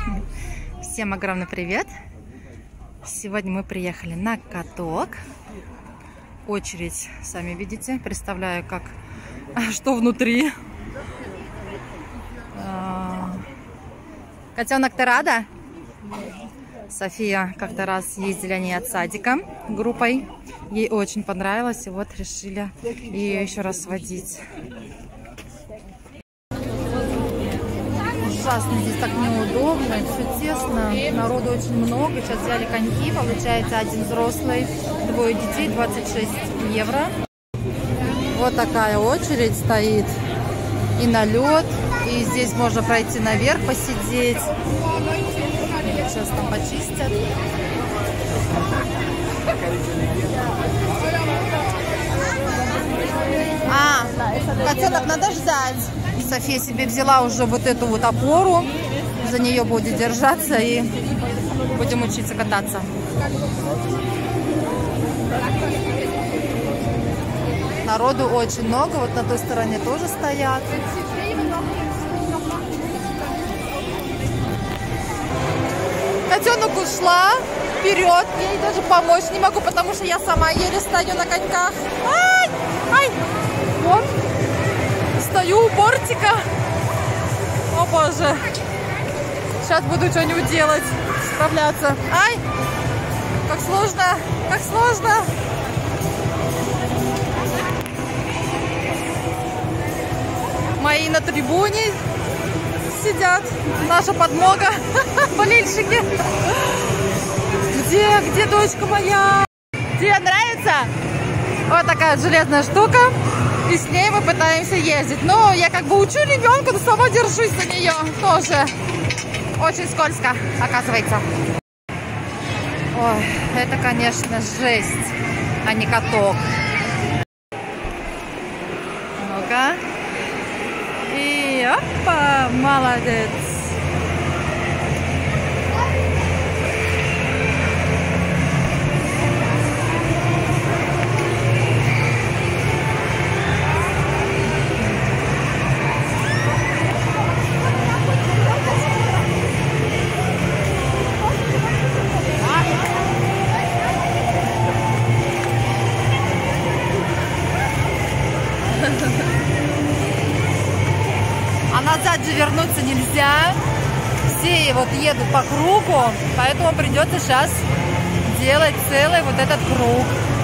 Всем огромный привет! Сегодня мы приехали на каток. Очередь, сами видите. Представляю, что внутри. Котенок, ты рада? София как-то раз ездили они от садика группой. Ей очень понравилось, и вот решили ее еще раз сводить. Ужасно, здесь так неудобно, все тесно, народу очень много. Сейчас взяли коньки, получается один взрослый, двое детей, 26 евро. Вот такая очередь стоит и на лед, и здесь можно пройти наверх, посидеть. Сейчас там почистят. Котенок, надо ждать. София себе взяла уже вот эту вот опору. За нее будет держаться и будем учиться кататься. Народу очень много. Вот на той стороне тоже стоят. Котенок ушла вперед. Я ей даже помочь не могу, потому что я сама еле стою на коньках. Ай! Ай! Вот. Стою у бортика. О боже. Сейчас буду что-нибудь делать. Справляться. Ай! Как сложно. Как сложно. Мои на трибуне сидят. Наша подмога. Болельщики. Где дочка моя? Тебе нравится? Вот такая железная штука. И с ней мы пытаемся ездить. Но я как бы учу ребенка, но сама держусь за нее тоже. Очень скользко, оказывается. Ой, это, конечно, жесть, а не каток. Ну-ка. И опа, молодец. А назад же вернуться нельзя. Все вот едут по кругу, поэтому придется сейчас делать целый вот этот круг.